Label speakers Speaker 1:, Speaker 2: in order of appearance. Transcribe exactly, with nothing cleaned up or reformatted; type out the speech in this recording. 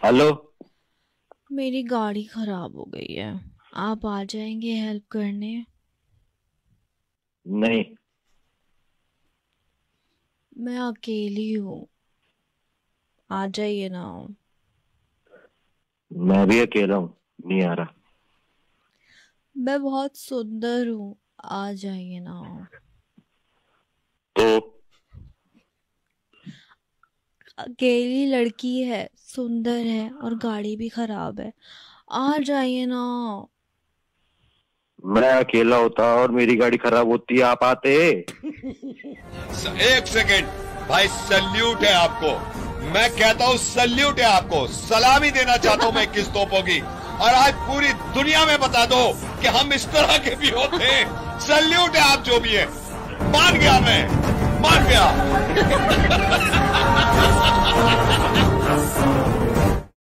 Speaker 1: Hello.
Speaker 2: मेरी गाड़ी खराब हो गई है। आप आ जाएंगे हेल्प करने?
Speaker 1: नहीं।
Speaker 2: मैं अकेली हूँ। आ जाइए ना।
Speaker 1: मैं भी अकेला हूँ। नहीं आ रहा।
Speaker 2: मैं बहुत सुंदर हूँ। आ जाइए ना।
Speaker 1: तो
Speaker 2: अकेली लड़की है, सुंदर है और गाड़ी भी खराब है। आ जाइए ना।
Speaker 1: मैं अकेला होता और मेरी गाड़ी खराब होती, आप आते।
Speaker 3: एक सेकेंड भाई, सल्यूट है आपको। मैं कहता हूं सल्यूट है आपको, सलामी देना चाहता हूं मैं इक्कीस तोपों की। और आज पूरी दुनिया में बता दो कि हम इस तरह के भी होते हैं। सल्यूट है आप जो भी है। मान गया, मैं मान गया।